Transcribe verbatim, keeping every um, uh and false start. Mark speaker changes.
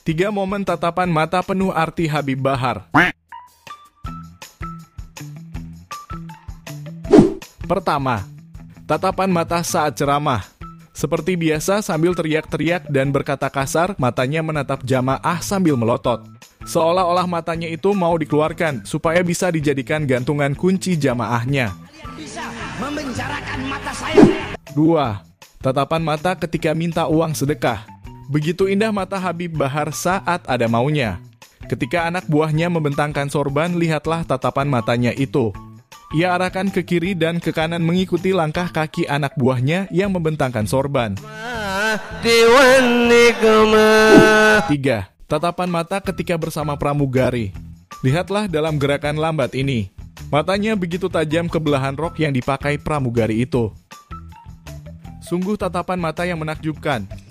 Speaker 1: Tiga momen tatapan mata penuh arti Habib Bahar. Pertama, tatapan mata saat ceramah. Seperti biasa sambil teriak-teriak dan berkata kasar, matanya menatap jamaah sambil melotot. Seolah-olah matanya itu mau dikeluarkan supaya bisa dijadikan gantungan kunci jamaahnya.
Speaker 2: Kalian bisa memenjarakan mata saya.
Speaker 1: Dua, tatapan mata ketika minta uang sedekah. Begitu indah mata Habib Bahar saat ada maunya. Ketika anak buahnya membentangkan sorban, lihatlah tatapan matanya itu. Ia arahkan ke kiri dan ke kanan mengikuti langkah kaki anak buahnya yang membentangkan sorban. Tiga, tatapan mata ketika bersama pramugari. Lihatlah dalam gerakan lambat ini. Matanya begitu tajam ke belahan rok yang dipakai pramugari itu. Sungguh tatapan mata yang menakjubkan.